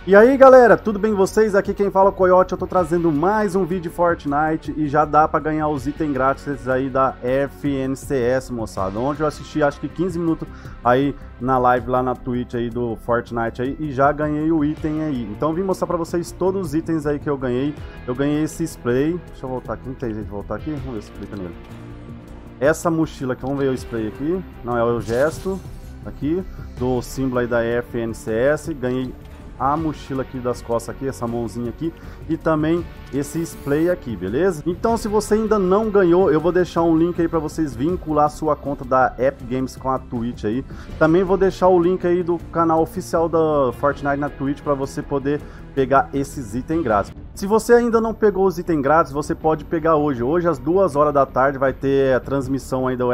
E aí galera, tudo bem com vocês? Aqui quem fala é o Coyote, eu tô trazendo mais um vídeo de Fortnite e já dá pra ganhar os itens grátis aí da FNCS, moçada. Ontem eu assisti acho que 15 minutos aí na live lá na Twitch aí do Fortnite aí e já ganhei o item aí. Então eu vim mostrar pra vocês todos os itens aí que eu ganhei. Eu ganhei esse spray, deixa eu voltar aqui, não tem jeito de voltar aqui? Vamos ver se clica nele. Essa mochila aqui, vamos ver o spray aqui, não é o gesto aqui, do símbolo aí da FNCS, ganhei a mochila aqui das costas aqui, essa mãozinha aqui e também esse spray aqui, beleza? Então se você ainda não ganhou, eu vou deixar um link aí para vocês vincular a sua conta da Epic Games com a Twitch aí. Também vou deixar o link aí do canal oficial da Fortnite na Twitch para você poder pegar esses itens grátis. Se você ainda não pegou os itens grátis, você pode pegar hoje. Hoje às 2 horas da tarde vai ter a transmissão aí do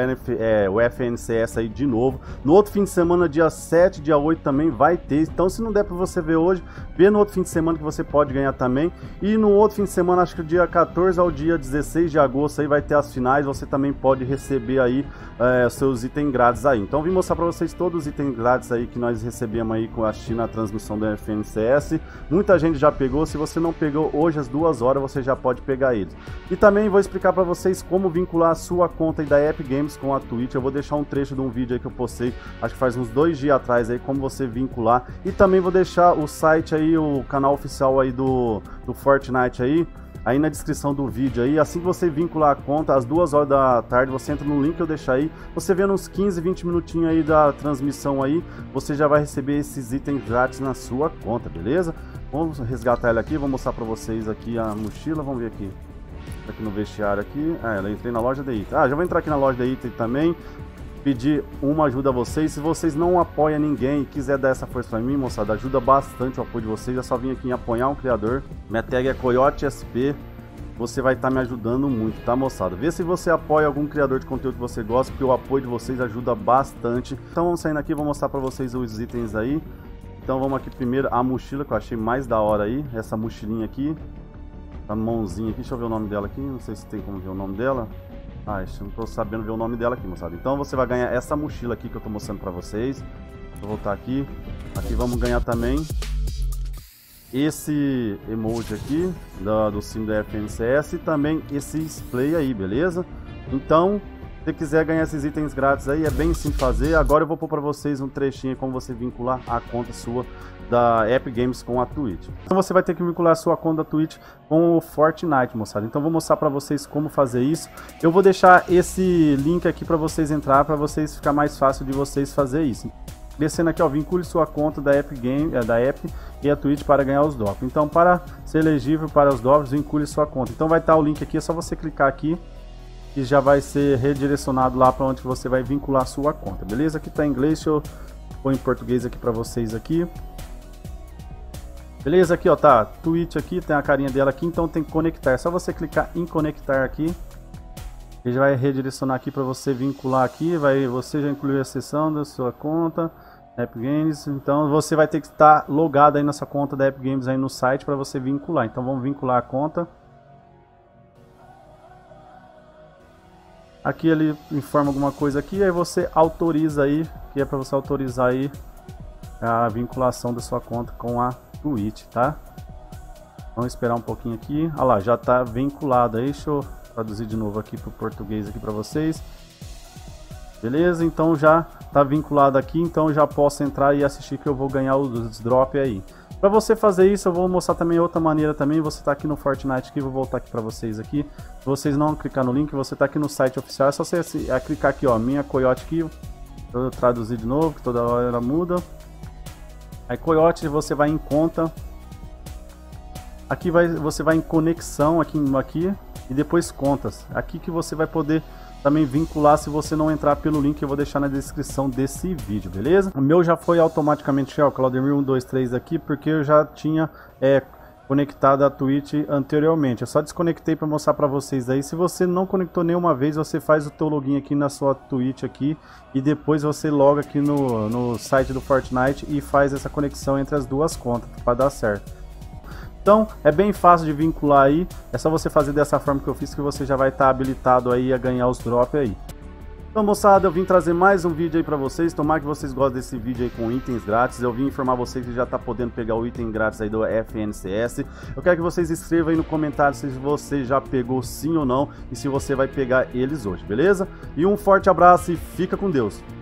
FNCS aí de novo. No outro fim de semana, dia 7, dia 8 também vai ter. Então se não der para você ver hoje, vê no outro fim de semana que você pode ganhar também. E no outro fim de semana, acho que do dia 14 ao dia 16 de agosto aí vai ter as finais. Você também pode receber aí seus itens grátis aí. Então vim mostrar para vocês todos os itens grátis aí que nós recebemos aí com a China, a transmissão do FNCS. Muita gente já pegou. Se você não pegou hoje às 2 horas, você já pode pegar eles. E também vou explicar para vocês como vincular a sua conta aí da Epic Games com a Twitch. Eu vou deixar um trecho de um vídeo aí que eu postei, acho que faz uns 2 dias atrás aí, como você vincular. E também vou deixar o site aí, o canal oficial aí do Fortnite aí na descrição do vídeo aí. Assim que você vincular a conta, às 2 horas da tarde, você entra no link que eu deixar aí, você vendo uns 15, 20 minutinhos aí da transmissão aí, você já vai receber esses itens grátis na sua conta, beleza? Vamos resgatar ela aqui, vou mostrar pra vocês aqui a mochila, vamos ver aqui. Aqui no vestiário aqui, eu entrei na loja da item. Já vou entrar aqui na loja da item também, pedir uma ajuda a vocês. Se vocês não apoiam ninguém e quiser dar essa força pra mim, moçada, ajuda bastante o apoio de vocês. É só vir aqui em apoiar um criador. Minha tag é CoyoteSP. Você vai estar me ajudando muito, tá, moçada? Vê se você apoia algum criador de conteúdo que você gosta, porque o apoio de vocês ajuda bastante. Então vamos saindo aqui, vou mostrar pra vocês os itens aí. Então vamos aqui primeiro a mochila, que eu achei mais da hora aí. Essa mochilinha aqui, a mãozinha aqui, deixa eu ver o nome dela aqui. Não sei se tem como ver o nome dela. Eu não tô sabendo ver o nome dela aqui, moçada. Então você vai ganhar essa mochila aqui que eu tô mostrando pra vocês. Vou voltar aqui. Aqui vamos ganhar também esse emoji aqui do símbolo da FNCS e também esse spray aí, beleza? Então, se você quiser ganhar esses itens grátis aí, é bem simples fazer. Agora eu vou pôr pra vocês um trechinho como você vincular a conta sua da Epic Games com a Twitch. Então você vai ter que vincular a sua conta da Twitch com o Fortnite, moçada. Então vou mostrar pra vocês como fazer isso. Eu vou deixar esse link aqui pra vocês entrar, pra vocês ficar mais fácil de vocês fazer isso. Descendo aqui, ó, vincule sua conta da Epic da Epic e a Twitch para ganhar os drops. Então para ser elegível para os drops, vincule sua conta. Então vai estar o link aqui, é só você clicar aqui e já vai ser redirecionado lá para onde você vai vincular a sua conta, beleza? Aqui tá em inglês, deixa eu pôr em português aqui para vocês aqui. Beleza, aqui ó, tá Twitch aqui, tem a carinha dela aqui, então tem que conectar. É só você clicar em conectar aqui. Ele já vai redirecionar aqui para você vincular aqui, você já incluiu a seção da sua conta Epic Games, então você vai ter que estar logado aí nessa conta da Epic Games aí no site para você vincular. Então vamos vincular a conta. Aqui ele informa alguma coisa aqui, aí você autoriza aí, que é para você autorizar aí a vinculação da sua conta com a Twitch, tá? Vamos esperar um pouquinho aqui. Olha lá, já está vinculado aí. Deixa eu traduzir de novo aqui para o português aqui para vocês. Beleza? Então já está vinculado aqui, então já posso entrar e assistir que eu vou ganhar os drops aí. Para você fazer isso, eu vou mostrar também outra maneira também. Você está aqui no Fortnite aqui, vou voltar aqui para vocês aqui. Se vocês não clicar no link, você está aqui no site oficial, é só você clicar aqui, ó, minha Coyote aqui. Eu traduzir de novo, que toda hora ela muda. Aí Coyote, você vai em conta. Aqui você vai em conexão aqui e depois contas. Aqui que você vai poder também vincular se você não entrar pelo link que eu vou deixar na descrição desse vídeo, beleza? O meu já foi automaticamente, ó, Claudemir 123 aqui, porque eu já tinha conectado a Twitch anteriormente. Eu só desconectei para mostrar para vocês aí. Se você não conectou nenhuma vez, você faz o teu login aqui na sua Twitch aqui e depois você loga aqui no site do Fortnite e faz essa conexão entre as duas contas para dar certo. Então é bem fácil de vincular aí, é só você fazer dessa forma que eu fiz que você já vai estar habilitado aí a ganhar os drops aí. Então, moçada, eu vim trazer mais um vídeo aí pra vocês. Tomara que vocês gostem desse vídeo aí com itens grátis. Eu vim informar vocês que já tá podendo pegar o item grátis aí do FNCS. Eu quero que vocês escrevam aí no comentário se você já pegou sim ou não e se você vai pegar eles hoje, beleza? E um forte abraço e fica com Deus.